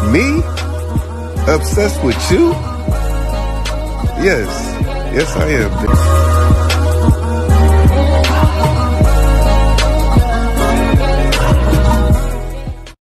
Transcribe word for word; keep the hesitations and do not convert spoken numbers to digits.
Me? Obsessed with you? Yes. Yes, I am.